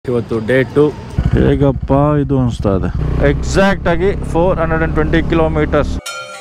ಇವತ್ತು ಡೇ 2 ಹೇಗಪ್ಪ ಇದು ಅನಿಸ್ತಾ ಇದೆ. ಎಕ್ಸಾಕ್ಟ್ ಆಗಿ 420 ಕಿಲೋಮೀಟರ್ಸ್.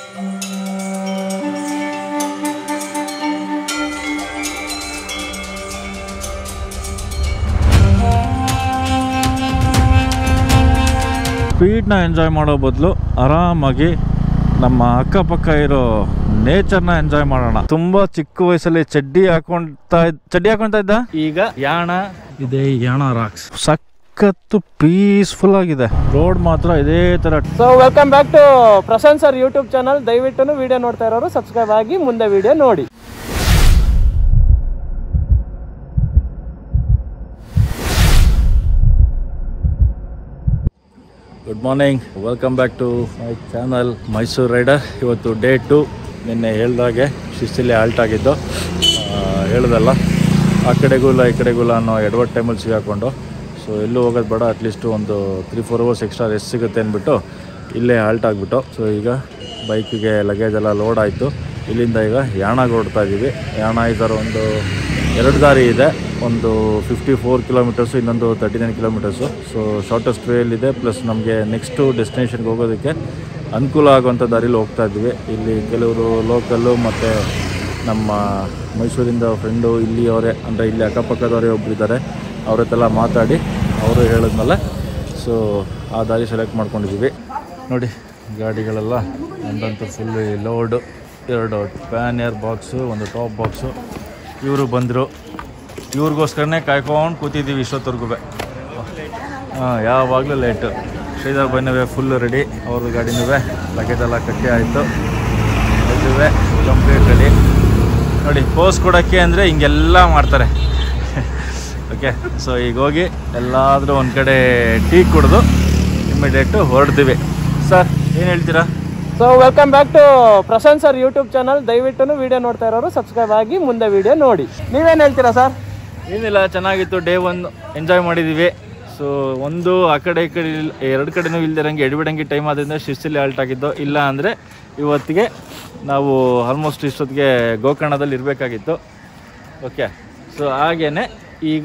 ಸ್ಪೀಡ್ನ ಎಂಜಾಯ್ ಮಾಡೋ ಬದಲು ಆರಾಮಾಗಿ ನಮ್ಮ ಅಕ್ಕಪಕ್ಕ ಇರೋ ನೇಚರ್ನ ಎಂಜಾಯ್ ಮಾಡೋಣ. ತುಂಬಾ ಚಿಕ್ಕ ವಯಸ್ಸಲ್ಲಿ ಚಡ್ಡಿ ಹಾಕೊಂತ ಇದ್ದ. ಈಗ ಯಾಣ ಇದೆ, ಯಾಣ ರಾಕ್ಸ್ ಸಖತ್ತು ಪೀಸ್ಫುಲ್ ಆಗಿದೆ. ರೋಡ್ ಮಾತ್ರ ಇದೇ ತರ. So welcome back to Prashanth sir YouTube channel. ದಯವಿಟ್ಟು ವಿಡಿಯೋ ನೋಡ್ತಾ ಇರೋರು ಸಬ್ಸ್ಕ್ರೈಬ್ ಆಗಿ ಮುಂದೆ ವಿಡಿಯೋ ನೋಡಿ. Good morning, welcome back to my channel Mysuru rider. ಇವತ್ತು ಡೇ 2. ನಿನ್ನೆ ಹೇಳ್ದಾಗೆ ಶಿಸ್ತಿಲಿ ಆಲ್ಟ್ ಆಗಿದ್ದು ಹೇಳ್ದಲ್ಲ, ಆ ಕಡೆಗೂಲ ಈ ಕಡೆಗೂಲ ಅನ್ನೋ ಎಡವಟ್ ಟೈಮಲ್ಲಿ ಸಿಗಾಕೊಂಡು. ಸೊ ಎಲ್ಲೂ ಹೋಗೋದು ಬೇಡ, ಅಟ್ಲೀಸ್ಟು ಒಂದು 3-4 ಅವರ್ಸ್ ಎಕ್ಸ್ಟ್ರಾ ರೆಸ್ಟ್ ಸಿಗುತ್ತೆ ಅಂದ್ಬಿಟ್ಟು ಇಲ್ಲೇ ಆಲ್ಟ್ ಆಗಿಬಿಟ್ಟು. ಸೊ ಈಗ ಬೈಕಿಗೆ ಲಗೇಜ್ ಎಲ್ಲ ಲೋಡ್ ಆಯಿತು. ಇಲ್ಲಿಂದ ಈಗ ಯಾಣಗೆ ಹೊರಡ್ತಾ ಇದ್ದೀವಿ. ಯಾಣ ಇದರ ಒಂದು 2 ದಾರಿ ಇದೆ, ಒಂದು 54 ಕಿಲೋಮೀಟರ್ಸು, ಇನ್ನೊಂದು 39 ಕಿಲೋಮೀಟರ್ಸು. ಸೊ ಶಾರ್ಟೆಸ್ಟ್ ವೇಯಲ್ಲಿದೆ. ಪ್ಲಸ್ ನಮಗೆ ನೆಕ್ಸ್ಟು ಡೆಸ್ಟಿನೇಷನ್ಗೆ ಹೋಗೋದಕ್ಕೆ ಅನುಕೂಲ ಆಗುವಂಥ ದಾರಿಲಿ ಹೋಗ್ತಾ ಇದ್ವಿ. ಇಲ್ಲಿ ಕೆಲವರು ಲೋಕಲ್ಲು ಮತ್ತು ನಮ್ಮ ಮೈಸೂರಿಂದ ಫ್ರೆಂಡು ಇಲ್ಲಿ ಅವರೇ, ಅಂದರೆ ಇಲ್ಲಿ ಅಕ್ಕಪಕ್ಕದವರೇ ಒಬ್ಬರಿದ್ದಾರೆ, ಅವ್ರ ಹತ್ತೆಲ್ಲ ಮಾತಾಡಿ ಅವರು ಹೇಳಿದ್ಮೇಲೆ ಸೊ ಆ ದಾರಿ ಸೆಲೆಕ್ಟ್ ಮಾಡ್ಕೊಂಡಿದ್ದೀವಿ. ನೋಡಿ ಗಾಡಿಗಳೆಲ್ಲ ಒಂದಂತೂ ಫುಲ್ಲು ಲೋಡು, 2 ಪ್ಯಾನಿಯರ್ ಬಾಕ್ಸು, ಒಂದು ಟಾಪ್ ಬಾಕ್ಸು. ಇವರು ಬಂದರು, ಇವ್ರಿಗೋಸ್ಕರನೇ ಕಾಯ್ಕೊಂಡು ಕೂತಿದ್ದೀವಿ ಇಷ್ಟೊತ್ತವರೆಗೂ. ಯಾವಾಗಲೂ ಲೇಟು. ಶ್ರೀಧರ್ ಬನ್ನವೇ ಫುಲ್ಲು ರೆಡಿ, ಅವ್ರದ್ದು ಗಾಡಿನೂ ಲಗೇಜ್ ಎಲ್ಲ ಕಟ್ಟಿ ಆಯಿತು. ಇದುವೇ ಕಂಪ್ಲೀಟ್ ರೆಡಿ. ನೋಡಿ ಪೋಸ್ ಕೊಡೋಕ್ಕೆ ಅಂದರೆ ಹಿಂಗೆಲ್ಲ ಮಾಡ್ತಾರೆ. ಓಕೆ, ಸೊ ಈಗ ಹೋಗಿ ಎಲ್ಲಾದರೂ ಒಂದು ಕಡೆ ಟೀ ಕುಡಿದು ಇಮಿಡಿಯೇಟು ಹೊರಡ್ತೀವಿ. ಸರ್ ಏನು ಹೇಳ್ತೀರಾ? So welcome back to Prashanth sir YouTube channel. ದಯವಿಟ್ಟು ವಿಡಿಯೋ ನೋಡ್ತಾ ಇರೋರು ಸಬ್ಸ್ಕ್ರೈಬ್ ಆಗಿ ಮುಂದೆ ವಿಡಿಯೋ ನೋಡಿ. ನೀವೇನು ಹೇಳ್ತೀರಾ ಸರ್? ಏನಿಲ್ಲ, ಚೆನ್ನಾಗಿತ್ತು. ಡೇ 1 ಎಂಜಾಯ್ ಮಾಡಿದ್ದೀವಿ. ಸೊ ಒಂದು ಆ ಕಡೆ ಈ ಕಡೆ 2 ಕಡೆನೂ ಇಲ್ದಿರಂಗೆ ಎಡಬಿಡಂಗೆ ಟೈಮ್ ಆದ್ದರಿಂದ ಶಿಸ್ತಿಲಿ ಆಲ್ಟ್ ಆಗಿದ್ದು. ಇಲ್ಲ ಅಂದರೆ ಇವತ್ತಿಗೆ ನಾವು ಆಲ್ಮೋಸ್ಟ್ ಇಷ್ಟೊತ್ತಿಗೆ ಗೋಕರ್ಣದಲ್ಲಿ ಇರಬೇಕಾಗಿತ್ತು. ಓಕೆ, ಸೊ ಹಾಗೇ ಈಗ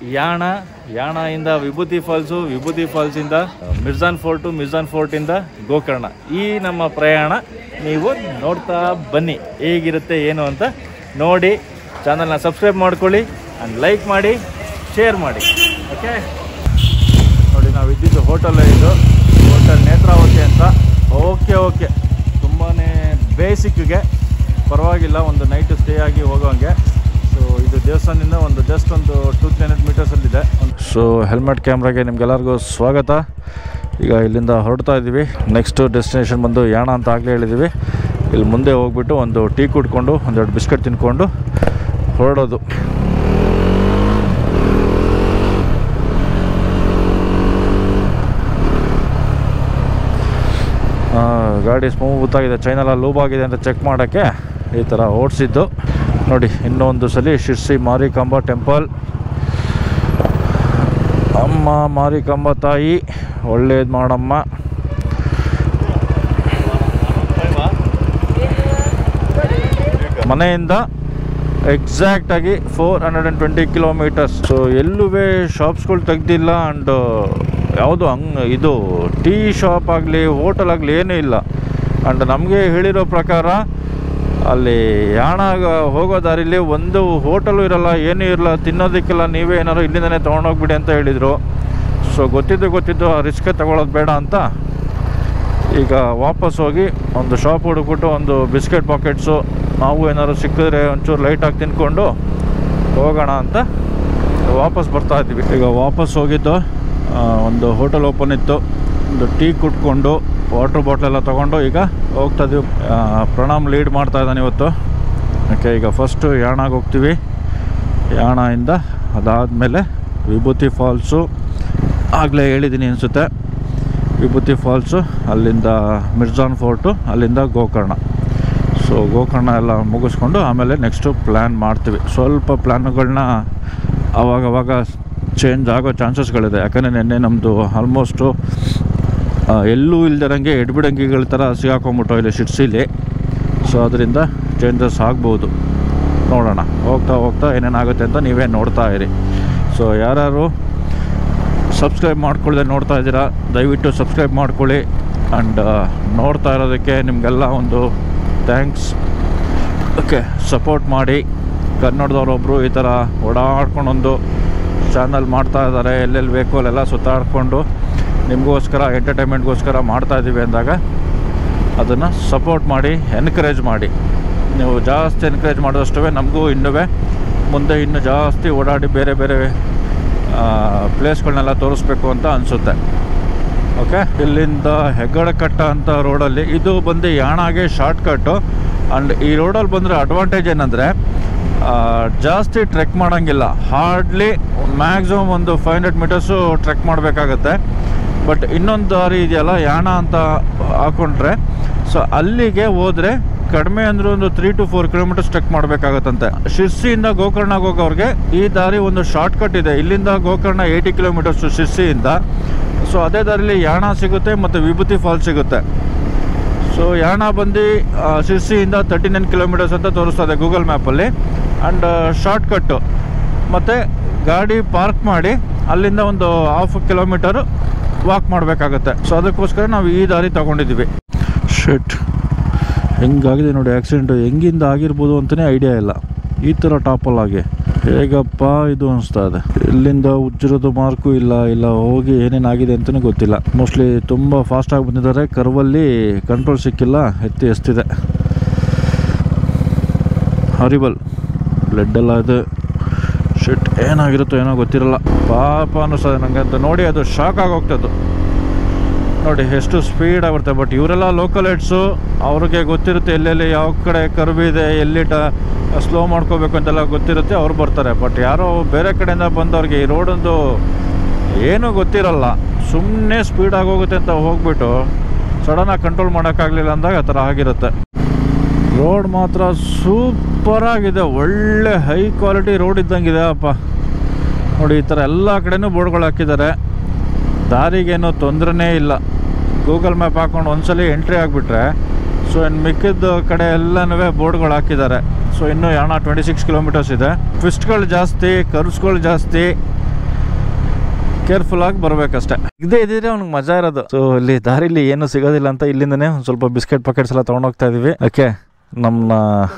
ಯಾಣದಿಂದ ವಿಭೂತಿ ಫಾಲ್ಸು, ವಿಭೂತಿ ಫಾಲ್ಸಿಂದ ಮಿರ್ಜಾನ್ ಫೋರ್ಟು, ಮಿರ್ಜಾನ್ ಫೋರ್ಟಿಂದ ಗೋಕರ್ಣ, ಈ ನಮ್ಮ ಪ್ರಯಾಣ ನೀವು ನೋಡ್ತಾ ಬನ್ನಿ. ಹೇಗಿರುತ್ತೆ ಏನು ಅಂತ ನೋಡಿ. ಚಾನಲ್ನ ಸಬ್ಸ್ಕ್ರೈಬ್ ಮಾಡ್ಕೊಳ್ಳಿ ಆ್ಯಂಡ್ ಲೈಕ್ ಮಾಡಿ, ಶೇರ್ ಮಾಡಿ. ಓಕೆ, ನೋಡಿ ನಾವು ಇದ್ದಿದ್ದು ಹೋಟೆಲ್, ಇದು ಹೋಟೆಲ್ ನೇತ್ರಾವತಿ ಅಂತ. ಓಕೆ, ತುಂಬಾ ಬೇಸಿಕ್ಗೆ ಪರವಾಗಿಲ್ಲ, ಒಂದು ನೈಟ್ ಸ್ಟೇ ಆಗಿ ಹೋಗೋಂಗೆ. ಸೊ ಇದು ದೇವಸ್ಥಾನದಿಂದ ಒಂದು ಜಸ್ಟ್ ಒಂದು 200-300 ಮೀಟರ್ಸಲ್ಲಿದೆ. ಸೊ ಹೆಲ್ಮೆಟ್ ಕ್ಯಾಮ್ರಾಗೆ ನಿಮ್ಗೆಲ್ಲರಿಗೂ ಸ್ವಾಗತ. ಈಗ ಇಲ್ಲಿಂದ ಹೊರಡ್ತಾ ಇದ್ದೀವಿ. ನೆಕ್ಸ್ಟ್ ಡೆಸ್ಟಿನೇಷನ್ ಬಂದು ಯಾಣ ಅಂತ ಆಗಲೇ ಹೇಳಿದ್ದೀವಿ. ಇಲ್ಲಿ ಮುಂದೆ ಹೋಗ್ಬಿಟ್ಟು ಒಂದು ಟೀ ಕುಡ್ಕೊಂಡು, ಒಂದೆರಡು ಬಿಸ್ಕೆಟ್ ತಿನ್ಕೊಂಡು ಹೊರಡೋದು. ಗಾಡಿ ಸ್ಮೂತಾಗಿದೆ, ಚೈನೆಲ್ಲ ಲೂಬ್ ಆಗಿದೆ ಅಂತ ಚೆಕ್ ಮಾಡೋಕ್ಕೆ ಈ ಥರ ಓಡಿಸಿದ್ದು. ನೋಡಿ ಇನ್ನೊಂದು ಸಲ ಶಿರ್ಸಿ ಮಾರಿಕಾಂಬಾ ಟೆಂಪಲ್. ಅಮ್ಮ ಮಾರಿಕಾಂಬಾ ತಾಯಿ ಒಳ್ಳೇದು ಮಾಡಮ್ಮ. ಮನೆಯಿಂದ ಎಕ್ಸಾಕ್ಟಾಗಿ 420 ಕಿಲೋಮೀಟರ್ಸ್. ಸೊ ಎಲ್ಲೂ ಶಾಪ್ಸ್ಗಳು ತೆಗ್ದಿಲ್ಲ. ಆ್ಯಂಡ್ ಯಾವುದು ಇದು ಟೀ ಶಾಪ್ ಆಗಲಿ ಹೋಟೆಲ್ ಆಗಲಿ ಏನೂ ಇಲ್ಲ. ಆ್ಯಂಡ್ ನಮಗೆ ಹೇಳಿರೋ ಪ್ರಕಾರ ಅಲ್ಲಿ ಯಾಣ ಹೋಗೋ ದಾರಿಲಿ ಒಂದು ಹೋಟೆಲು ಇರೋಲ್ಲ, ಏನೂ ಇರಲ್ಲ. ತಿನ್ನೋದಕ್ಕೆಲ್ಲ ನೀವೇ ಏನಾದ್ರು ಇಲ್ಲಿಂದನೇ ತೊಗೊಂಡೋಗ್ಬಿಡಿ ಅಂತ ಹೇಳಿದರು. ಸೊ ಗೊತ್ತಿದ್ದು ಆ ರಿಸ್ಕ್ ತೊಗೊಳೋದು ಬೇಡ ಅಂತ ಈಗ ವಾಪಸ್ ಹೋಗಿ ಒಂದು ಶಾಪ್ ಹುಡುಕ್ಬಿಟ್ಟು ಒಂದು ಬಿಸ್ಕೆಟ್ ಪಾಕೆಟ್ಸು, ನಾವು ಏನಾದ್ರು ಸಿಕ್ಕಿದ್ರೆ ಒಂಚೂರು ಲೈಟಾಗಿ ತಿನ್ಕೊಂಡು ಹೋಗೋಣ ಅಂತ ವಾಪಸ್ ಬರ್ತಾ ಇದ್ವಿ. ಈಗ ವಾಪಸ್ ಹೋಗಿದ್ದು ಒಂದು ಹೋಟೆಲ್ ಓಪನ್ ಇತ್ತು, ಒಂದು ಟೀ ಕುಟ್ಕೊಂಡು ವಾಟ್ರ್ ಬಾಟ್ಲೆಲ್ಲ ತೊಗೊಂಡು ಈಗ ಹೋಗ್ತಾ ಇದ್ದೀವಿ. ಪ್ರಣಾಮ್ ಲೀಡ್ ಮಾಡ್ತಾ ಇದ್ದಾನೆ ಇವತ್ತು. ಓಕೆ, ಈಗ ಫಸ್ಟು ಯಾಣಾಗೆ ಹೋಗ್ತೀವಿ. ಯಾಣದಿಂದ ಅದಾದಮೇಲೆ ವಿಭೂತಿ ಫಾಲ್ಸು, ಆಗಲೇ ಹೇಳಿದ್ದೀನಿ ಅನಿಸುತ್ತೆ. ವಿಭೂತಿ ಫಾಲ್ಸು, ಅಲ್ಲಿಂದ ಮಿರ್ಜಾನ್ ಫೋರ್ಟು, ಅಲ್ಲಿಂದ ಗೋಕರ್ಣ. ಸೊ ಗೋಕರ್ಣ ಎಲ್ಲ ಮುಗಿಸ್ಕೊಂಡು ಆಮೇಲೆ ನೆಕ್ಸ್ಟು ಪ್ಲ್ಯಾನ್ ಮಾಡ್ತೀವಿ. ಸ್ವಲ್ಪ ಪ್ಲ್ಯಾನ್ಗಳನ್ನ ಆವಾಗವಾಗ ಚೇಂಜ್ ಆಗೋ ಚಾನ್ಸಸ್ಗಳಿದೆ. ಯಾಕಂದರೆ ನೆನ್ನೆ ನಮ್ಮದು ಆಲ್ಮೋಸ್ಟು ಎಲ್ಲೂ ಇಲ್ದಿರಂಗೆ ಎಡ್ಬಿಡಂಗಿಗಳ ಥರ ಸಿಗಾಕೊಂಬಿಟ್ಟು ಇಲ್ಲಿ ಶಿರ್ಸಿಲಿ. ಸೊ ಅದರಿಂದ ಚೇಂಜಸ್ ಆಗ್ಬೋದು, ನೋಡೋಣ ಹೋಗ್ತಾ ಏನೇನಾಗುತ್ತೆ ಅಂತ ನೀವೇ ನೋಡ್ತಾ ಇರಿ. ಸೊ ಯಾರು ಸಬ್ಸ್ಕ್ರೈಬ್ ಮಾಡ್ಕೊಳ್ಳದೆ ನೋಡ್ತಾ ಇದ್ದೀರಾ, ದಯವಿಟ್ಟು ಸಬ್ಸ್ಕ್ರೈಬ್ ಮಾಡ್ಕೊಳ್ಳಿ. ಆ್ಯಂಡ್ ನೋಡ್ತಾ ಇರೋದಕ್ಕೆ ನಿಮಗೆಲ್ಲ ಒಂದು ಥ್ಯಾಂಕ್ಸ್. ಓಕೆ, ಸಪೋರ್ಟ್ ಮಾಡಿ. ಕನ್ನಡದವರೊಬ್ಬರು ಈ ಥರ ಓಡಾಡ್ಕೊಂಡೊಂದು ಚಾನಲ್ ಮಾಡ್ತಾ ಇದ್ದಾರೆ, ಎಲ್ಲೆಲ್ಲಿ ಬೇಕು ಅಲ್ಲೆಲ್ಲ ಸುತ್ತಾಡಿಕೊಂಡು ನಿಮಗೋಸ್ಕರ ಎಂಟರ್ಟೈನ್ಮೆಂಟ್ಗೋಸ್ಕರ ಮಾಡ್ತಾಯಿದ್ದೀವಿ ಅಂದಾಗ ಅದನ್ನು ಸಪೋರ್ಟ್ ಮಾಡಿ, ಎನ್ಕರೇಜ್ ಮಾಡಿ. ನೀವು ಜಾಸ್ತಿ ಎನ್ಕರೇಜ್ ಮಾಡಿದಷ್ಟು ನಮಗೂ ಮುಂದೆ ಇನ್ನೂ ಜಾಸ್ತಿ ಓಡಾಡಿ ಬೇರೆ ಬೇರೆ ಪ್ಲೇಸ್ಗಳನ್ನೆಲ್ಲ ತೋರಿಸ್ಬೇಕು ಅಂತ ಅನಿಸುತ್ತೆ. ಓಕೆ, ಇಲ್ಲಿಂದ ಹೆಗ್ಗಡಕಟ್ಟ ಅಂತ ರೋಡಲ್ಲಿ, ಇದು ಬಂದು ಯಾಣಾಗೆ ಶಾರ್ಟ್ಕಟ್ಟು. ಆ್ಯಂಡ್ ಈ ರೋಡಲ್ಲಿ ಬಂದರೆ ಅಡ್ವಾಂಟೇಜ್ ಏನಂದರೆ ಜಾಸ್ತಿ ಟ್ರೆಕ್ ಮಾಡೋಂಗಿಲ್ಲ. ಹಾರ್ಡ್ಲಿ ಮ್ಯಾಕ್ಸಿಮಮ್ ಒಂದು 500 ಮೀಟರ್ಸು ಟ್ರೆಕ್ ಮಾಡಬೇಕಾಗತ್ತೆ. ಬಟ್ ಇನ್ನೊಂದು ದಾರಿ ಇದೆಯಲ್ಲ ಯಾಣ ಅಂತ ಹಾಕ್ಕೊಂಡ್ರೆ, ಸೊ ಅಲ್ಲಿಗೆ ಹೋದರೆ ಕಡಿಮೆ ಅಂದರೆ ಒಂದು 3 to 4 ಕಿಲೋಮೀಟರ್ಸ್ ಟ್ರೆಕ್ ಮಾಡಬೇಕಾಗತ್ತಂತೆ. ಶಿರ್ಸಿಯಿಂದ ಗೋಕರ್ಣಗೆ ಹೋಗೋರಿಗೆ ಈ ದಾರಿ ಒಂದು ಶಾರ್ಟ್ಕಟ್ ಇದೆ. ಇಲ್ಲಿಂದ ಗೋಕರ್ಣ 80 ಕಿಲೋಮೀಟರ್ಸು ಶಿರ್ಸಿಯಿಂದ. ಸೊ ಅದೇ ದಾರಿಲಿ ಯಾಣ ಸಿಗುತ್ತೆ ಮತ್ತು ವಿಭೂತಿ ಫಾಲ್ಸ್ ಸಿಗುತ್ತೆ. ಸೊ ಯಾಣ ಬಂದು ಶಿರ್ಸಿಯಿಂದ 39 ಕಿಲೋಮೀಟರ್ಸ್ ಅಂತ ತೋರಿಸ್ತದೆ ಗೂಗಲ್ ಮ್ಯಾಪಲ್ಲಿ. ಆ್ಯಂಡ್ ಶಾರ್ಟ್ಕಟ್ಟು, ಮತ್ತು ಗಾಡಿ ಪಾರ್ಕ್ ಮಾಡಿ ಅಲ್ಲಿಂದ ಒಂದು 1/2 ಕಿಲೋಮೀಟರು ವಾಕ್ ಮಾಡಬೇಕಾಗತ್ತೆ. ಸೊ ಅದಕ್ಕೋಸ್ಕರ ನಾವು ಈ ದಾರಿ ತೊಗೊಂಡಿದ್ದೀವಿ. ಶೆಟ್, ಹೆಂಗಾಗಿದೆ ನೋಡಿ ಆಕ್ಸಿಡೆಂಟು. ಹೆಂಗಿಂದ ಆಗಿರ್ಬೋದು ಅಂತಲೇ ಐಡಿಯಾ ಇಲ್ಲ. ಈ ಥರ ಟಾಪಲ್ಲಾಗಿ ಹೇಗಪ್ಪ ಇದು ಅನಿಸ್ತಾ ಇದೆ. ಇಲ್ಲಿಂದ ಉಜ್ಜಿರೋದು ಮಾರ್ಕು ಇಲ್ಲ ಹೋಗಿ ಏನೇನಾಗಿದೆ ಅಂತಲೇ ಗೊತ್ತಿಲ್ಲ. ಮೋಸ್ಟ್ಲಿ ತುಂಬ ಫಾಸ್ಟಾಗಿ ಬಂದಿದ್ದಾರೆ. ಕರ್ವಲ್ಲಿ ಕಂಟ್ರೋಲ್ ಸಿಕ್ಕಿಲ್ಲ, ಎಸ್ತಿದೆ. ಹಾರಿಬಲ್ ಬ್ಲಡ್ ಎಲ್ಲ ಇದೆ. ಶಿಟ್, ಏನಾಗಿರುತ್ತೋ ಏನೋ ಗೊತ್ತಿರಲ್ಲ. ಪಾಪ ಅನ್ನಿಸ್ತದೆ ನನಗೆ ಅಂತ ನೋಡಿ. ಅದು ಶಾಕ್ ಆಗೋಗ್ತದ್ದು ನೋಡಿ, ಎಷ್ಟು ಸ್ಪೀಡ್ ಆಗಿರುತ್ತೆ. ಬಟ್ ಇವರೆಲ್ಲ ಲೋಕಲ್ ಹೆಡ್ಸು, ಅವ್ರಿಗೆ ಗೊತ್ತಿರುತ್ತೆ ಎಲ್ಲೆಲ್ಲಿ ಯಾವ ಕಡೆ ಕರ್ವ್ ಇದೆ, ಎಲ್ಲಿ ಸ್ಲೋ ಮಾಡ್ಕೋಬೇಕು ಅಂತೆಲ್ಲ ಗೊತ್ತಿರುತ್ತೆ, ಅವ್ರು ಬರ್ತಾರೆ. ಬಟ್ ಯಾರೋ ಬೇರೆ ಕಡೆಯಿಂದ ಬಂದವ್ರಿಗೆ ಈ ರೋಡೊಂದು ಏನೂ ಗೊತ್ತಿರಲ್ಲ, ಸುಮ್ಮನೆ ಸ್ಪೀಡಾಗಿ ಹೋಗುತ್ತೆ ಅಂತ ಹೋಗ್ಬಿಟ್ಟು ಸಡನ್ನಾಗಿ ಕಂಟ್ರೋಲ್ ಮಾಡೋಕ್ಕಾಗಲಿಲ್ಲ ಅಂದಾಗ ಆ ಥರ ಆಗಿರುತ್ತೆ. ರೋಡ್ ಮಾತ್ರ ಸೂಪರಾಗಿದೆ, ಒಳ್ಳೆ ಹೈ ಕ್ವಾಲಿಟಿ ರೋಡ್ ಇದ್ದಂಗಿದೆ ಅಪ್ಪ. ನೋಡಿ, ಈ ಥರ ಎಲ್ಲ ಕಡೆನೂ ಬೋರ್ಡ್ಗಳು ಹಾಕಿದ್ದಾರೆ. ದಾರಿಗೇನು ತೊಂದರೆನೇ ಇಲ್ಲ. ಗೂಗಲ್ ಮ್ಯಾಪ್ ಹಾಕ್ಕೊಂಡು ಒಂದ್ಸಲಿ ಎಂಟ್ರಿ ಆಗಿಬಿಟ್ರೆ ಸೊ ಇನ್ನು ಮಿಕ್ಕಿದ ಕಡೆ ಎಲ್ಲನೂ ಬೋರ್ಡ್ಗಳು ಹಾಕಿದ್ದಾರೆ. ಸೊ ಇನ್ನೂ ಯಾಣ 26 ಕಿಲೋಮೀಟರ್ಸ್ ಇದೆ. ಟ್ವಿಸ್ಟ್ಗಳು ಜಾಸ್ತಿ, ಕರ್ವ್ಸ್ಗಳು ಜಾಸ್ತಿ, ಕೇರ್ಫುಲ್ಲಾಗಿ ಬರಬೇಕಷ್ಟೆ. ಇದೇ ಇದ್ದಿದ್ರೆ ಅವ್ನಿಗೆ ಮಜಾ ಇರೋದು. ಸೊ ಇಲ್ಲಿ ದಾರಿಲಿ ಏನೂ ಸಿಗೋದಿಲ್ಲ ಅಂತ ಇಲ್ಲಿಂದನೇ ಒಂದು ಸ್ವಲ್ಪ ಬಿಸ್ಕೆಟ್ ಪ್ಯಾಕೆಟ್ಸ್ ಎಲ್ಲ ತೊಗೊಂಡೋಗ್ತಾ ಇದ್ದೀವಿ. ಓಕೆ, ನಮ್ಮ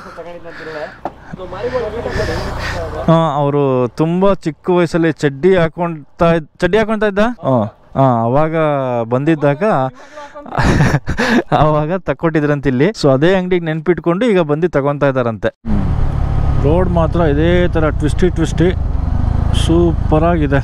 ಅವರು ತುಂಬ ಚಿಕ್ಕ ವಯಸ್ಸಲ್ಲಿ ಚಡ್ಡಿ ಹಾಕೊಳ್ತಾ ಇದ್ದ. ಅವಾಗ ಬಂದಿದ್ದಾಗ ಅವಾಗ ತಕ್ಕೊಟ್ಟಿದ್ರಂತ ಇಲ್ಲಿ. ಸೊ ಅದೇ ಅಂಗಡಿಗೆ ನೆನ್ಪಿಟ್ಕೊಂಡು ಈಗ ಬಂದು ತಗೊತಾ ಇದ್ದಾರಂತೆ. ರೋಡ್ ಮಾತ್ರ ಇದೇ ಥರ ಟ್ವಿಸ್ಟಿ ಸೂಪರಾಗಿದೆ,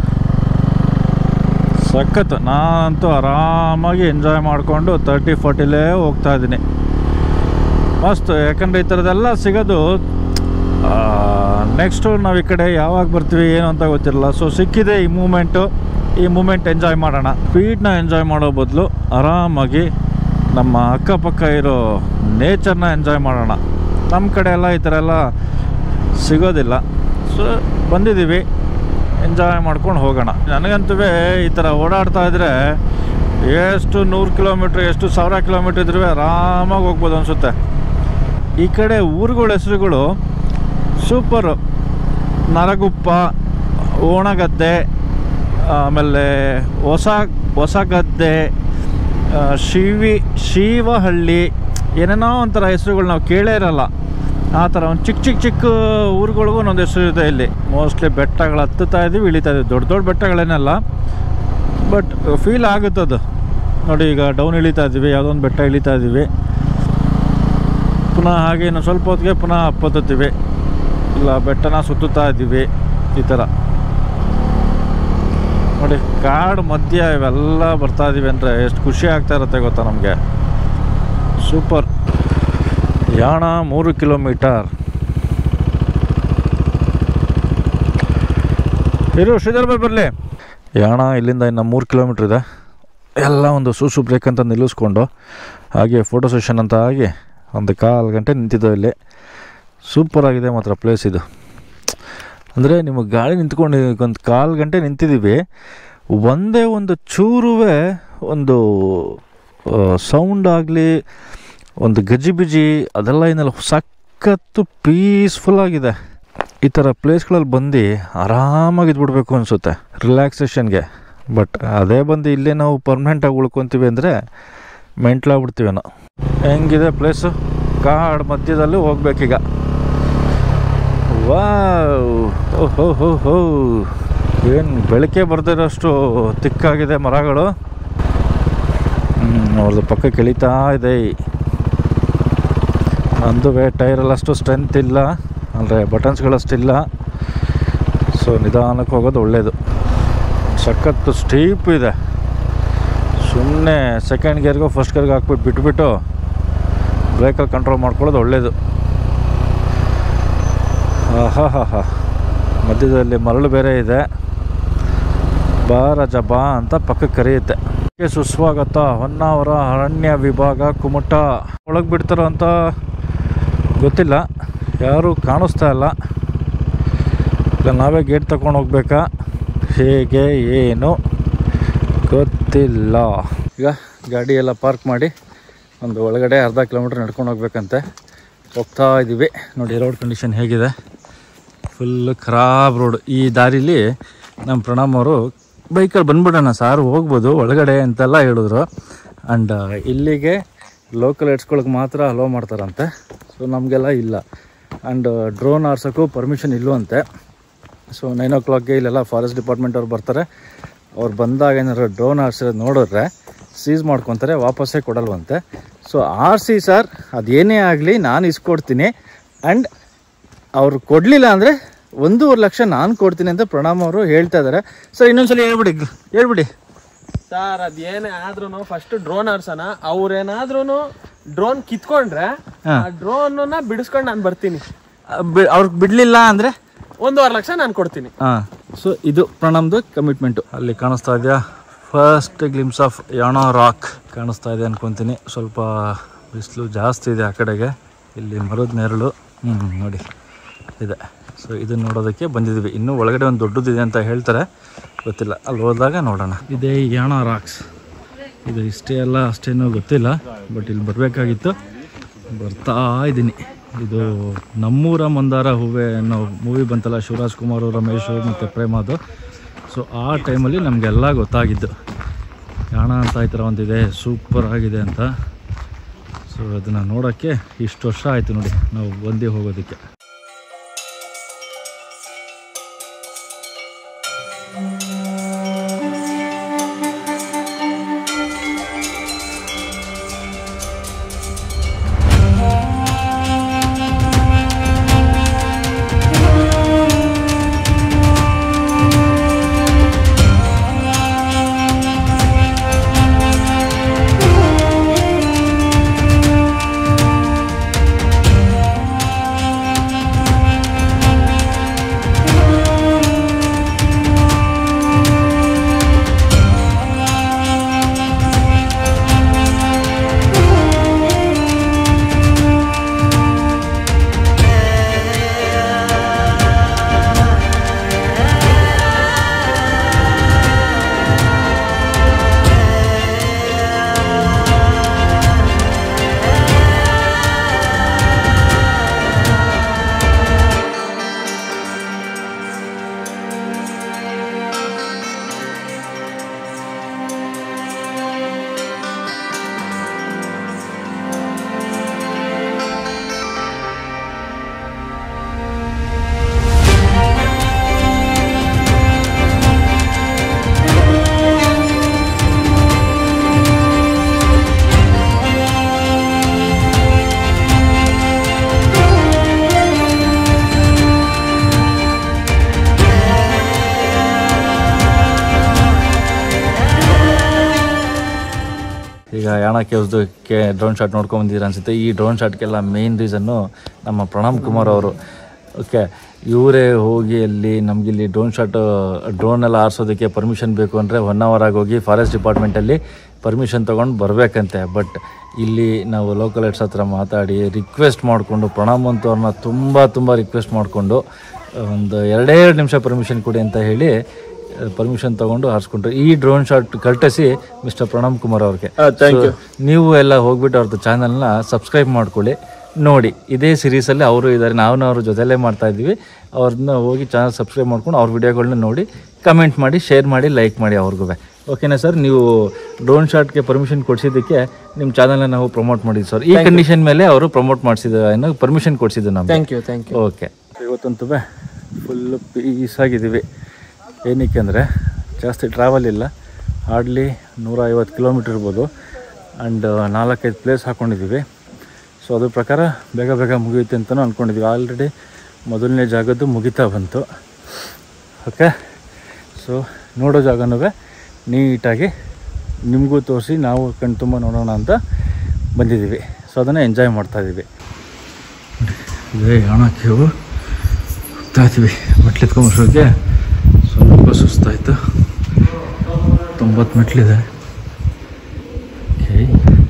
ಸಖತ್. ನಾನಂತೂ ಆರಾಮಾಗಿ ಎಂಜಾಯ್ ಮಾಡಿಕೊಂಡು 30-40ಲೇ ಹೋಗ್ತಾ ಇದ್ದೀನಿ. ಮಸ್ತ್. ಯಾಕಂದರೆ ಈ ಥರದ್ದೆಲ್ಲ ಸಿಗೋದು ನೆಕ್ಸ್ಟು ನಾವು ಈ ಕಡೆ ಯಾವಾಗ ಬರ್ತೀವಿ ಏನು ಅಂತ ಗೊತ್ತಿರಲ್ಲ. ಸೊ ಸಿಕ್ಕಿದೆ ಈ ಮೂಮೆಂಟ್ ಎಂಜಾಯ್ ಮಾಡೋಣ. ಸ್ಪೀಡ್ನ ಎಂಜಾಯ್ ಮಾಡೋ ಬದಲು ಆರಾಮಾಗಿ ನಮ್ಮ ಅಕ್ಕಪಕ್ಕ ಇರೋ ನೇಚರ್ನ ಎಂಜಾಯ್ ಮಾಡೋಣ. ನಮ್ಮ ಕಡೆ ಎಲ್ಲ ಈ ಥರ ಎಲ್ಲ ಸಿಗೋದಿಲ್ಲ. ಸೊ ಬಂದಿದ್ದೀವಿ, ಎಂಜಾಯ್ ಮಾಡ್ಕೊಂಡು ಹೋಗೋಣ. ನನಗಂತೂ ಈ ಥರ ಓಡಾಡ್ತಾ ಇದ್ದರೆ ಎಷ್ಟು 100 ಕಿಲೋಮೀಟ್ರ್, ಎಷ್ಟು 1000 ಕಿಲೋಮೀಟ್ರ್ ಇದ್ರೂ ಆರಾಮಾಗಿ ಹೋಗ್ಬೋದು ಅನಿಸುತ್ತೆ. ಈ ಕಡೆ ಊರುಗಳ ಹೆಸರುಗಳು ಸೂಪರು. ನರಗುಪ್ಪ, ಓಣಗದ್ದೆ, ಆಮೇಲೆ ಹೊಸಗದ್ದೆ, ಶಿವಹಳ್ಳಿ, ಏನೇನೋ ಒಂಥರ ಹೆಸರುಗಳು ನಾವು ಕೇಳೇ ಇರಲ್ಲ. ಆ ಥರ ಒಂದು ಚಿಕ್ಕ ಊರುಗಳಿಗೂ ಒಂದೊಂದು ಹೆಸರು ಇದೆ ಇಲ್ಲಿ. ಮೋಸ್ಟ್ಲಿ ಬೆಟ್ಟಗಳು ಹತ್ತುತ್ತಾ ಇದ್ದೀವಿ, ಇಳಿತಾ ಇದ್ದೀವಿ. ದೊಡ್ಡ ಬೆಟ್ಟಗಳೇನಲ್ಲ, ಬಟ್ ಫೀಲ್ ಆಗುತ್ತದು ನೋಡಿ. ಈಗ ಡೌನ್ ಇಳಿತಾ ಇದ್ದೀವಿ, ಯಾವುದೋ ಒಂದು ಬೆಟ್ಟ ಇಳಿತಾ ಇದ್ದೀವಿ. ಪುನಃ ಹಾಗೆ ಇನ್ನು ಸ್ವಲ್ಪ ಹೊತ್ತಿಗೆ ಪುನಃ ಹತ್ತುತ್ತೀವಿ, ಇಲ್ಲ ಬೆಟ್ಟನ ಸುತ್ತುತ್ತಾ ಇದ್ದೀವಿ. ಈ ಥರ ನೋಡಿ, ಕಾಡು ಮಧ್ಯ ಇವೆಲ್ಲ ಬರ್ತಾ ಇದ್ದೀವಿ ಅಂದರೆ ಎಷ್ಟು ಖುಷಿ ಆಗ್ತಾ ಇರುತ್ತೆ ಗೊತ್ತಾ ನಮಗೆ. ಸೂಪರ್. ಯಾಣ 3 ಕಿಲೋಮೀಟರ್. ಇರು ಶ್ರೀಧರ್ ಬಾಯ್ ಬರಲಿ. ಯಾಣ ಇಲ್ಲಿಂದ ಇನ್ನು 3 ಕಿಲೋಮೀಟ್ರ್ ಇದೆ. ಎಲ್ಲ ಒಂದು ಸೂಸು ಬ್ರೇಕ್ ಅಂತ ನಿಲ್ಲಿಸ್ಕೊಂಡು ಹಾಗೆ ಫೋಟೋ ಸೆಷನ್ ಅಂತ ಆಗಿ ಒಂದು 1/4 ಗಂಟೆ ನಿಂತಿದ್ದೋ ಇಲ್ಲಿ. ಸೂಪರಾಗಿದೆ ಮಾತ್ರ ಪ್ಲೇಸ್ ಇದು. ಅಂದರೆ ನಿಮಗೆ ಗಾಡಿ ನಿಂತ್ಕೊಂಡು ಒಂದು 1/4 ಗಂಟೆ ನಿಂತಿದ್ದೀವಿ, ಒಂದೇ ಒಂದು ಚೂರುವೆ ಒಂದು ಸೌಂಡ್ ಆಗಲಿ, ಒಂದು ಗಜಿಬಿಜಿ ಅದೆಲ್ಲ ಏನೆಲ್ಲ ಸಖತ್ತು ಪೀಸ್ಫುಲ್ಲಾಗಿದೆ. ಈ ಥರ ಪ್ಲೇಸ್ಗಳಲ್ಲಿ ಬಂದು ಆರಾಮಾಗಿ ಇದ್ಬಿಡ್ಬೇಕು ಅನಿಸುತ್ತೆ ರಿಲ್ಯಾಕ್ಸೇಷನ್ಗೆ. ಬಟ್ ಅದೇ ಬಂದು ಇಲ್ಲೇ ನಾವು ಪರ್ಮನೆಂಟಾಗಿ ಉಳ್ಕೊತೀವಿ ಅಂದರೆ ಮೆಂಟ್ಲಾಗ್ಬಿಡ್ತೀವಿ ನಾವು. ಹೆಂಗಿದೆ ಪ್ಲೇಸು, ಕಾಡು ಮಧ್ಯದಲ್ಲಿ ಹೋಗ್ಬೇಕೀಗ. ವಾವ್, ಓಹೋ ಹೋ ಹೋ, ಏನು ಬೆಳಕೆ ಬರ್ದಿರೋಷ್ಟು ತಿಕ್ಕಾಗಿದೆ ಮರಗಳು. ಅವ್ರದ್ದು ಪಕ್ಕಕ್ಕೆ ಇಳಿತಾ ಇದೆ. ನಂದು ಟೈರಲ್ಲಿ ಅಷ್ಟು ಸ್ಟ್ರೆಂತ್ ಇಲ್ಲ, ಅಂದರೆ ಬಟನ್ಸ್ಗಳಷ್ಟಿಲ್ಲ. ಸೊ ನಿಧಾನಕ್ಕೆ ಹೋಗೋದು ಒಳ್ಳೆಯದು. ಸಖತ್ತು ಸ್ಟೀಪ್ ಇದೆ. ಸುಮ್ಮನೆ ಸೆಕೆಂಡ್ ಗೇರ್ಗೋ ಫಸ್ಟ್ ಗೇರ್ಗೆ ಹಾಕ್ಬಿಟ್ಟು ಬಿಟ್ಬಿಟ್ಟು ಬ್ರೇಕಲ್ಲಿ ಕಂಟ್ರೋಲ್ ಮಾಡ್ಕೊಳ್ಳೋದು ಒಳ್ಳೆಯದು. ಹಾ ಹಾ ಹಾ, ಮಧ್ಯದಲ್ಲಿ ಮರಳು ಬೇರೆ ಇದೆ. ಬಾ ರಾಜ ಬಾ ಅಂತ ಪಕ್ಕಕ್ಕೆ ಕರೆಯುತ್ತೆ. ಸುಸ್ವಾಗತ ಹೊನ್ನಾವರ ಅರಣ್ಯ ವಿಭಾಗ ಕುಮಟ. ಒಳಗೆ ಬಿಡ್ತಾರೋ ಅಂತ ಗೊತ್ತಿಲ್ಲ, ಯಾರೂ ಕಾಣಿಸ್ತಾ ಇಲ್ಲ. ಇಲ್ಲ ನಾವೇ ಗೇಟ್ ತಗೊಂಡು ಹೋಗ್ಬೇಕಾ ಹೇಗೆ ಏನು ಗೊತ್ತಿಲ್ಲ. ಈಗ ಗಾಡಿ ಎಲ್ಲ ಪಾರ್ಕ್ ಮಾಡಿ ಒಂದು ಒಳಗಡೆ ಅರ್ಧ ಕಿಲೋಮೀಟ್ರ್ ನಡ್ಕೊಂಡು ಹೋಗ್ಬೇಕಂತೆ. ಹೋಗ್ತಾ ಇದ್ದೀವಿ. ನೋಡಿ ರೋಡ್ ಕಂಡೀಷನ್ ಹೇಗಿದೆ, ಫುಲ್ ಖರಾಬ್ ರೋಡ್. ಈ ದಾರಿಲಿ ನಮ್ಮ ಪ್ರಣಾಮ್ ಅವರು ಬೈಕಲ್ಲಿ ಬಂದ್ಬಿಡೋಣ ಸಾರು ಹೋಗ್ಬೋದು ಒಳಗಡೆ ಅಂತೆಲ್ಲ ಹೇಳಿದ್ರು. ಆ್ಯಂಡ್ ಇಲ್ಲಿಗೆ ಲೋಕಲ್ ಎಡ್ಸ್ಕೊಳಕ್ಕೆ ಮಾತ್ರ ಅಲೋ ಮಾಡ್ತಾರಂತೆ. ಸೊ ನಮಗೆಲ್ಲ ಇಲ್ಲ. ಆ್ಯಂಡ್ ಡ್ರೋನ್ ಆರ್ಸೋಕ್ಕೂ ಪರ್ಮಿಷನ್ ಇಲ್ಲವಂತೆ. ಸೊ 9 o'clockಗೆ ಇಲ್ಲೆಲ್ಲ ಫಾರೆಸ್ಟ್ ಡಿಪಾರ್ಟ್ಮೆಂಟ್ ಅವ್ರು ಬರ್ತಾರೆ. ಅವ್ರು ಬಂದಾಗ ಏನಾದ್ರು ಡ್ರೋನ್ ಆರ್ಸಿರೋದು ನೋಡಿದ್ರೆ ಸೀಸ್ ಮಾಡ್ಕೊತಾರೆ, ವಾಪಸ್ಸೇ ಕೊಡಲ್ವಂತೆ. ಸೊ ಆರ್ಸಿ ಸರ್ ಅದೇನೇ ಆಗಲಿ ನಾನು ಇಸ್ಕೊಡ್ತೀನಿ, ಆ್ಯಂಡ್ ಅವ್ರು ಕೊಡಲಿಲ್ಲ ಅಂದರೆ 1.5 ಲಕ್ಷ ನಾನು ಕೊಡ್ತೀನಿ ಅಂತ ಪ್ರಣಾಮ್ ಅವರು ಹೇಳ್ತಾ ಇದ್ದಾರೆ. ಸರ್ ಇನ್ನೊಂದ್ಸಲ ಹೇಳ್ಬಿಡಿ ಸರ್. ಅದೇನೇ ಆದ್ರೂ ಫಸ್ಟ್ ಡ್ರೋನ್ ಆರ್ಸೋಣ. ಅವ್ರೇನಾದ್ರೂ ಡ್ರೋನ್ ಕಿತ್ಕೊಂಡ್ರೆ ಡ್ರೋನ್ ಬಿಡಿಸ್ಕೊಂಡು ನಾನು ಬರ್ತೀನಿ. ಅವ್ರಿಗೆ ಬಿಡಲಿಲ್ಲ ಅಂದರೆ 1.5 ಲಕ್ಷ ನಾನು ಕೊಡ್ತೀನಿ. ಹಾಂ. ಸೊ ಇದು ಪ್ರಣಾಮ್ದು ಕಮಿಟ್ಮೆಂಟು. ಅಲ್ಲಿ ಕಾಣಿಸ್ತಾ ಇದೆಯಾ first glimpse of Yana rock ಕಾಣಿಸ್ತಾ ಇದೆ ಅನ್ಕೊತೀನಿ. ಸ್ವಲ್ಪ ಬಿಸಿಲು ಜಾಸ್ತಿ ಇದೆ ಆ ಕಡೆಗೆ, ಇಲ್ಲಿ ಮರದ ನೆರಳು ನೋಡಿ ಇದೆ. ಸೊ ಇದನ್ನು ನೋಡೋದಕ್ಕೆ ಬಂದಿದ್ದೀವಿ. ಇನ್ನೂ ಒಳಗಡೆ ಒಂದು ದೊಡ್ಡದಿದೆ ಅಂತ ಹೇಳ್ತಾರೆ, ಗೊತ್ತಿಲ್ಲ, ಅಲ್ಲಿ ಹೋದಾಗ ನೋಡೋಣ. ಇದೇ ಯಾಣ ರಾಕ್ಸ್. ಇದು ಇಷ್ಟೇ ಅಲ್ಲ ಅಷ್ಟೇನೂ ಗೊತ್ತಿಲ್ಲ, ಬಟ್ ಇಲ್ಲಿ ಬರಬೇಕಾಗಿತ್ತು, ಬರ್ತಾ ಇದ್ದೀನಿ. ಇದು ನಮ್ಮೂರ ಮಂದಾರ ಹೂವೆ ಅನ್ನೋ ಮೂವಿ ಬಂತಲ್ಲ, ಶಿವರಾಜ್ ಕುಮಾರ್, ರಮೇಶ್ ಮತ್ತು ಪ್ರೇಮದು. ಸೊ ಆ ಟೈಮಲ್ಲಿ ನಮಗೆಲ್ಲ ಗೊತ್ತಾಗಿದ್ದು ಯಾಣ ಅಂತ ಈ ಥರ ಒಂದಿದೆ, ಸೂಪರ್ ಆಗಿದೆ ಅಂತ. ಸೊ ಅದನ್ನು ನೋಡೋಕ್ಕೆ ಇಷ್ಟು ವರ್ಷ ಆಯಿತು ನೋಡಿ ನಾವು ಬಂದು ಹೋಗೋದಕ್ಕೆ. ಈಗ ಯಾಣ ಕೇವ್ಸ್ದಕ್ಕೆ ಡ್ರೋನ್ ಶಾಟ್ ನೋಡ್ಕೊಂಬಂದಿದ್ದೀರ ಅನಿಸುತ್ತೆ. ಈ ಡ್ರೋನ್ ಶಾಟ್ಗೆಲ್ಲ ಮೇಯ್ನ್ ರೀಸನ್ನು ನಮ್ಮ ಪ್ರಣಾಮ್ ಕುಮಾರ್ ಅವರು. ಓಕೆ, ಇವರೇ ಹೋಗಿ ಅಲ್ಲಿ ನಮಗಿಲ್ಲಿ ಡ್ರೋನ್ ಎಲ್ಲ ಆರಿಸೋದಕ್ಕೆ ಪರ್ಮಿಷನ್ ಬೇಕು ಅಂದರೆ ಹೊನ್ನಾವರಾಗಿ ಹೋಗಿ ಫಾರೆಸ್ಟ್ ಡಿಪಾರ್ಟ್ಮೆಂಟಲ್ಲಿ ಪರ್ಮಿಷನ್ ತೊಗೊಂಡು ಬರಬೇಕಂತೆ. ಬಟ್ ಇಲ್ಲಿ ನಾವು ಲೋಕಲ್ ಹೆಡ್ಸ್ ಹತ್ರ ಮಾತಾಡಿ ರಿಕ್ವೆಸ್ಟ್ ಮಾಡಿಕೊಂಡು ಪ್ರಣಾಮ್ ಅಂತ ಅವ್ರನ್ನ ತುಂಬ ರಿಕ್ವೆಸ್ಟ್ ಮಾಡಿಕೊಂಡು ಒಂದು 2 ನಿಮಿಷ ಪರ್ಮಿಷನ್ ಕೊಡಿ ಅಂತ ಹೇಳಿ ಪರ್ಮಿಷನ್ ತೊಗೊಂಡು ಹಾರಿಸ್ಕೊಂಡ್ರು. ಈ drone shot courtesy mister Pranam Kumar ಅವ್ರಿಗೆ. ನೀವು ಎಲ್ಲ ಹೋಗ್ಬಿಟ್ಟು ಅವ್ರದ್ದು ಚಾನಲ್ನ ಸಬ್ಸ್ಕ್ರೈಬ್ ಮಾಡ್ಕೊಳ್ಳಿ. ನೋಡಿ. ಇದೇ ಸೀರೀಸಲ್ಲಿ ಅವರು ಇದ್ದಾರೆ, ನಾವು ಅವ್ರ ಜೊತೆಲೇ ಮಾಡ್ತಾಯಿದ್ದೀವಿ. ಅವ್ರನ್ನ ಹೋಗಿ ಚಾನಲ್ ಸಬ್ಸ್ಕ್ರೈಬ್ ಮಾಡ್ಕೊಂಡು ಅವ್ರ ವಿಡಿಯೋಗಳನ್ನ ನೋಡಿ ಕಮೆಂಟ್ ಮಾಡಿ, ಶೇರ್ ಮಾಡಿ, ಲೈಕ್ ಮಾಡಿ ಅವ್ರಿಗೂ. ಓಕೆನಾ ಸರ್? ನೀವು ಡ್ರೋನ್ ಶಾಟ್ಗೆ ಪರ್ಮಿಷನ್ ಕೊಡಿಸಿದ್ದಕ್ಕೆ ನಿಮ್ಮ ಚಾನಲ್ನ ನಾವು ಪ್ರಮೋಟ್ ಮಾಡಿದ್ವಿ ಸರ್. ಈ ಕಂಡೀಷನ್ ಮೇಲೆ ಅವರು ಪ್ರಮೋಟ್ ಮಾಡಿಸಿದ ಏನೋ ಪರ್ಮಿಷನ್ ಕೊಡಿಸಿದ್ದು ನಮ್ಗೆ. Thank you. ಓಕೆ, ಇವತ್ತಂತೂ ಫುಲ್ಲು ಪೀಸಾಗಿದ್ದೀವಿ. ಏನಕ್ಕೆ ಅಂದರೆ ಜಾಸ್ತಿ ಟ್ರಾವೆಲ್ ಇಲ್ಲ, ಹಾರ್ಡ್ಲಿ 150 ಕಿಲೋಮೀಟ್ರ್ ಇರ್ಬೋದು. ಆ್ಯಂಡ್ 4-5 ಪ್ಲೇಸ್ ಹಾಕ್ಕೊಂಡಿದ್ದೀವಿ. ಸೊ ಅದ್ರ ಪ್ರಕಾರ ಬೇಗ ಮುಗಿಯುತ್ತೆ ಅಂತಲೂ ಅಂದ್ಕೊಂಡಿದ್ದೀವಿ. ಆಲ್ರೆಡಿ ಮೊದಲನೇ ಜಾಗದ್ದು ಮುಗಿತಾ ಬಂತು. ಓಕೆ, ಸೊ ನೋಡೋ ಜಾಗನೂ ನೀಟಾಗಿ ನಿಮಗೂ ತೋರಿಸಿ ನಾವು ಕಣ್ಣು ತುಂಬ ನೋಡೋಣ ಅಂತ ಬಂದಿದ್ದೀವಿ. ಸೊ ಅದನ್ನು ಎಂಜಾಯ್ ಮಾಡ್ತಾಯಿದ್ದೀವಿ. ಇದೇ ಹಣಕ್ಕೆ ಹೋಗ್ತಾ ಇದ್ದೀವಿ. ಮೆಟ್ಲೆತ್ಕೊಂಬರ್ಸೋಕ್ಕೆ ಸ್ವಲ್ಪ ಸುಸ್ತಾಯಿತು. 90 ಮೆಟ್ಲಿದೆ. ಓಕೆ,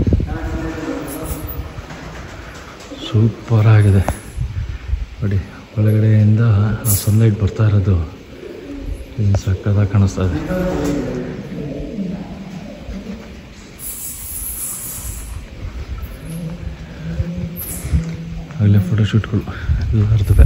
ಸೂಪರ್ ಆಗಿದೆ ನೋಡಿ. ಒಳಗಡೆಯಿಂದ ಆ ಸನ್ಲೈಟ್ ಬರ್ತಾ ಇರೋದು ಏನು ಸಕ್ಕತ್ತಾಗಿ ಕಾಣಿಸ್ತಾ ಇದೆ. ಆಗಲೇ ಫೋಟೋಶೂಟ್ಗಳು ಎಲ್ಲ ಇರ್ತದೆ.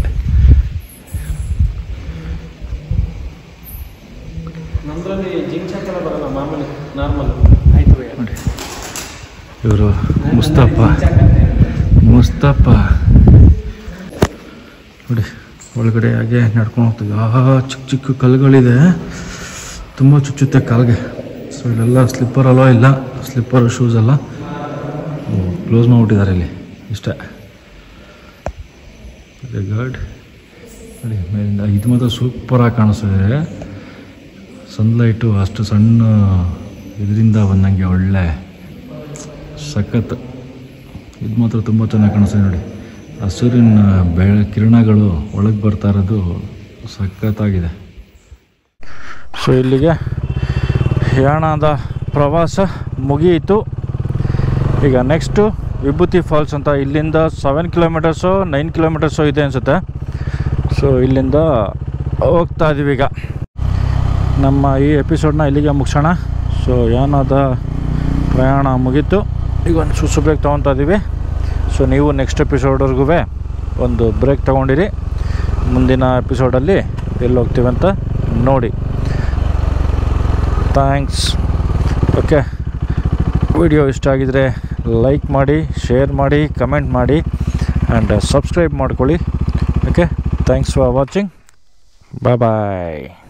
ನೋಡಿ, ಇವರು ಮುಸ್ತಫ ನೋಡಿ, ಒಳಗಡೆ ಹಾಗೆ ನಡ್ಕೊಂಡು ಹೋಗ್ತೀವಿ. ಚಿಕ್ಕ ಕಲ್ಲುಗಳಿದೆ, ತುಂಬ ಚುಚ್ಚುತ್ತೆ ಕಾಲಿಗೆ. ಸೊ ಇಲ್ಲೆಲ್ಲ ಸ್ಲಿಪ್ಪರ್ ಅಲ್ಲೋ ಇಲ್ಲ, ಸ್ಲಿಪ್ಪರ್ ಶೂಸ್ ಅಲ್ಲ, ಕ್ಲೋಸ್ ಮಾಡಿಬಿಟ್ಟಿದ್ದಾರೆ ಇಲ್ಲಿ. ಇಷ್ಟೇ, ವೆರಿ ಗುಡ್. ನೋಡಿ ಮೇಲಿಂದ ಇದು ಮಾತ್ರ ಸೂಪರಾಗಿ ಕಾಣಿಸ್ತಿದೆ. ಸನ್ಲೈಟು ಅಷ್ಟು ಸಣ್ಣ ಇದರಿಂದ ಬಂದಂಗೆ ಒಳ್ಳೆ ಸಖತ್. ಇದು ಮಾತ್ರ ತುಂಬ ಚೆನ್ನಾಗಿ ಕಾಣಿಸ್ತಿದೆ ನೋಡಿ. ಆ ಸೂರ್ಯನ ಕಿರಣಗಳು ಒಳಗೆ ಬರ್ತಾ ಇರೋದು ಸಖತ್ತಾಗಿದೆ. ಸೊ ಇಲ್ಲಿಗೆ ಯಾಣದ ಪ್ರವಾಸ ಮುಗಿಯಿತು. ಈಗ ನೆಕ್ಸ್ಟು ವಿಭೂತಿ ಫಾಲ್ಸ್ ಅಂತ, ಇಲ್ಲಿಂದ 7 ಕಿಲೋಮೀಟರ್ಸೋ 9 ಕಿಲೋಮೀಟರ್ಸೋ ಇದೆ ಅನಿಸುತ್ತೆ. ಸೊ ಇಲ್ಲಿಂದ ಹೋಗ್ತಾ ಇದ್ದೀವಿ. ಈಗ ನಮ್ಮ ಈ ಎಪಿಸೋಡ್ನ ಇಲ್ಲಿಗೆ ಮುಗಿಸೋಣ. ಸೊ ಯಾಣದ ಪ್ರಯಾಣ ಮುಗೀತು. ಈಗ ಒಂದು ಸುಸು ಬ್ರೇಕ್ ತೊಗೊತಾ ಇದ್ದೀವಿ. ಸೊ ನೀವು ನೆಕ್ಸ್ಟ್ ಎಪಿಸೋಡ್ವರೆಗೂ ಒಂದು ಬ್ರೇಕ್ ತೊಗೊಂಡಿರಿ. ಮುಂದಿನ ಎಪಿಸೋಡಲ್ಲಿ ಎಲ್ಲಿ ಹೋಗ್ತೀವಿ ಅಂತ ನೋಡಿ. ಥ್ಯಾಂಕ್ಸ್. ಓಕೆ, ವಿಡಿಯೋ ಇಷ್ಟ ಆಗಿದರೆ ಲೈಕ್ ಮಾಡಿ, ಶೇರ್ ಮಾಡಿ, ಕಮೆಂಟ್ ಮಾಡಿ ಆ್ಯಂಡ್ ಸಬ್ಸ್ಕ್ರೈಬ್ ಮಾಡ್ಕೊಳ್ಳಿ. Okay, thanks for watching. Bye.